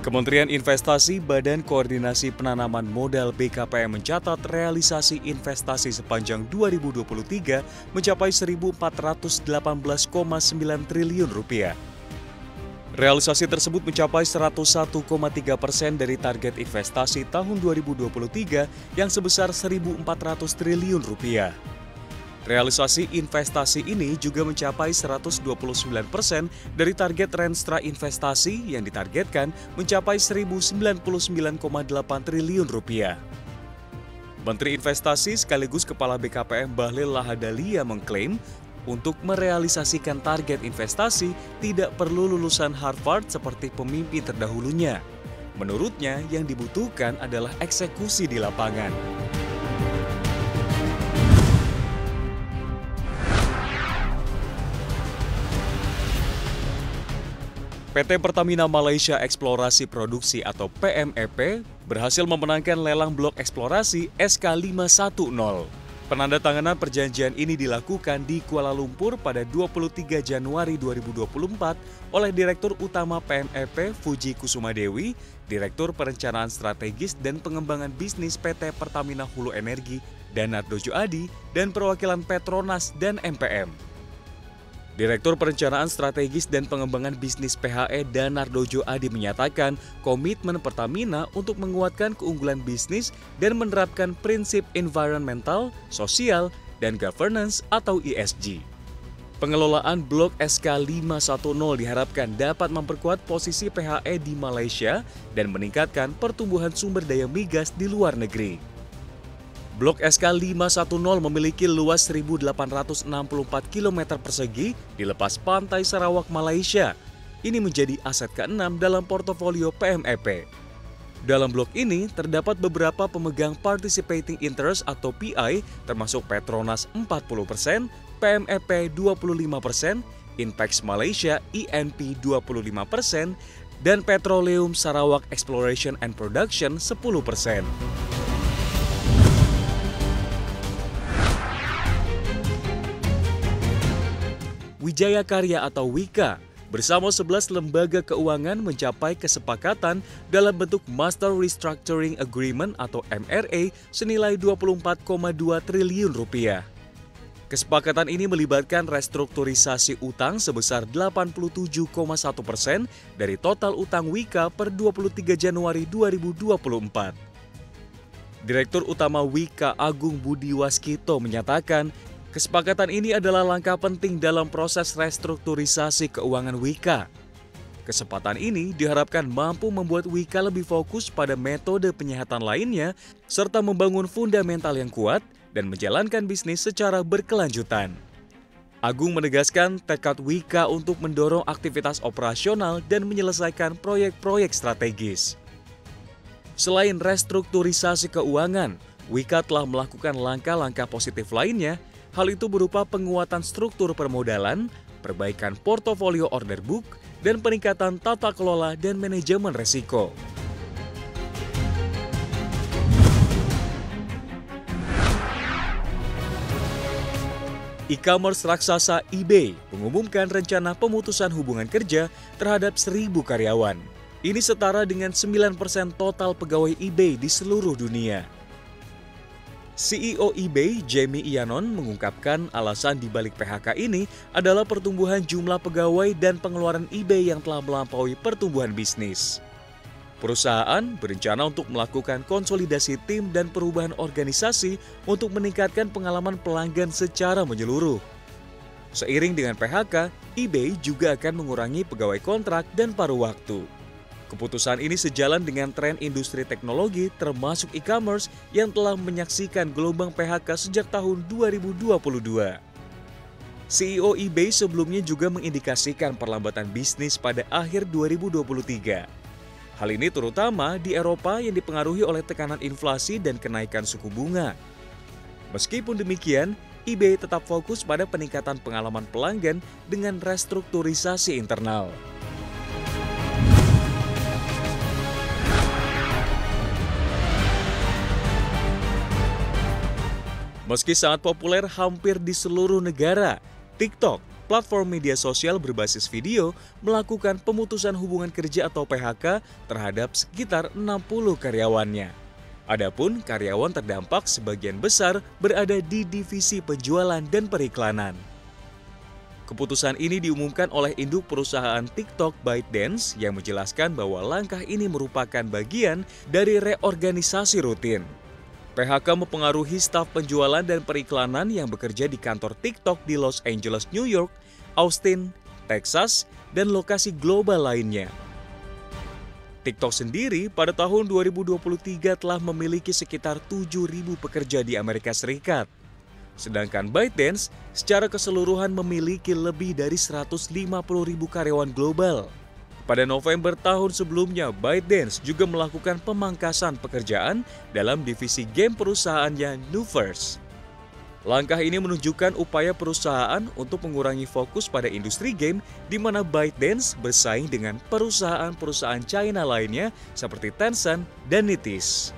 Kementerian Investasi Badan Koordinasi Penanaman Modal BKPM mencatat realisasi investasi sepanjang 2023 mencapai Rp1.418,9 triliun. Realisasi tersebut mencapai 101,3% dari target investasi tahun 2023 yang sebesar Rp1.400 triliun. Realisasi investasi ini juga mencapai 129% dari target Renstra investasi yang ditargetkan mencapai Rp1.099,8 triliun. Menteri Investasi sekaligus Kepala BKPM Bahlil Lahadalia mengklaim untuk merealisasikan target investasi tidak perlu lulusan Harvard seperti pemimpin terdahulunya. Menurutnya, yang dibutuhkan adalah eksekusi di lapangan. PT Pertamina Malaysia Eksplorasi Produksi atau PMEP berhasil memenangkan lelang blok eksplorasi SK510. Penandatanganan perjanjian ini dilakukan di Kuala Lumpur pada 23 Januari 2024 oleh Direktur Utama PMEP Fuji Kusumadewi, Direktur Perencanaan Strategis dan Pengembangan Bisnis PT Pertamina Hulu Energi Danardo Joadi, dan perwakilan Petronas dan MPM. Direktur Perencanaan Strategis dan Pengembangan Bisnis PHE Danardo Joadi menyatakan komitmen Pertamina untuk menguatkan keunggulan bisnis dan menerapkan prinsip environmental, sosial, dan governance atau ESG. Pengelolaan blok SK510 diharapkan dapat memperkuat posisi PHE di Malaysia dan meningkatkan pertumbuhan sumber daya migas di luar negeri. Blok SK510 memiliki luas 1.864 km persegi di lepas pantai Sarawak, Malaysia. Ini menjadi aset ke-6 dalam portofolio PMEP. Dalam blok ini terdapat beberapa pemegang participating interest atau PI, termasuk Petronas 40%, PMEP 25%, Inpex Malaysia INP 25%, dan Petroleum Sarawak Exploration and Production 10%. Wijaya Karya atau WIKA bersama 11 lembaga keuangan mencapai kesepakatan dalam bentuk Master Restructuring Agreement atau MRA senilai Rp24,2 triliun. Kesepakatan ini melibatkan restrukturisasi utang sebesar 87,1% dari total utang WIKA per 23 Januari 2024. Direktur Utama WIKA Agung Budi Waskito menyatakan kesepakatan ini adalah langkah penting dalam proses restrukturisasi keuangan WIKA. Kesempatan ini diharapkan mampu membuat WIKA lebih fokus pada metode penyehatan lainnya, serta membangun fundamental yang kuat dan menjalankan bisnis secara berkelanjutan. Agung menegaskan tekad WIKA untuk mendorong aktivitas operasional dan menyelesaikan proyek-proyek strategis. Selain restrukturisasi keuangan, WIKA telah melakukan langkah-langkah positif lainnya. Hal itu berupa penguatan struktur permodalan, perbaikan portofolio order book, dan peningkatan tata kelola dan manajemen resiko. E-commerce raksasa eBay mengumumkan rencana pemutusan hubungan kerja terhadap 1.000 karyawan. Ini setara dengan 9% total pegawai eBay di seluruh dunia. CEO eBay, Jamie Ianon, mengungkapkan alasan dibalik PHK ini adalah pertumbuhan jumlah pegawai dan pengeluaran eBay yang telah melampaui pertumbuhan bisnis. Perusahaan berencana untuk melakukan konsolidasi tim dan perubahan organisasi untuk meningkatkan pengalaman pelanggan secara menyeluruh. Seiring dengan PHK, eBay juga akan mengurangi pegawai kontrak dan paruh waktu. Keputusan ini sejalan dengan tren industri teknologi termasuk e-commerce yang telah menyaksikan gelombang PHK sejak tahun 2022. CEO eBay sebelumnya juga mengindikasikan perlambatan bisnis pada akhir 2023. Hal ini terutama di Eropa yang dipengaruhi oleh tekanan inflasi dan kenaikan suku bunga. Meskipun demikian, eBay tetap fokus pada peningkatan pengalaman pelanggan dengan restrukturisasi internal. Meski sangat populer hampir di seluruh negara, TikTok platform media sosial berbasis video melakukan pemutusan hubungan kerja atau PHK terhadap sekitar 60 karyawannya. Adapun karyawan terdampak sebagian besar berada di divisi penjualan dan periklanan. Keputusan ini diumumkan oleh induk perusahaan TikTok ByteDance yang menjelaskan bahwa langkah ini merupakan bagian dari reorganisasi rutin. PHK mempengaruhi staf penjualan dan periklanan yang bekerja di kantor TikTok di Los Angeles, New York, Austin, Texas, dan lokasi global lainnya. TikTok sendiri pada tahun 2023 telah memiliki sekitar 7.000 pekerja di Amerika Serikat. Sedangkan ByteDance secara keseluruhan memiliki lebih dari 150.000 karyawan global. Pada November tahun sebelumnya, ByteDance juga melakukan pemangkasan pekerjaan dalam divisi game perusahaannya Nuverse. Langkah ini menunjukkan upaya perusahaan untuk mengurangi fokus pada industri game di mana ByteDance bersaing dengan perusahaan-perusahaan China lainnya seperti Tencent dan NetEase.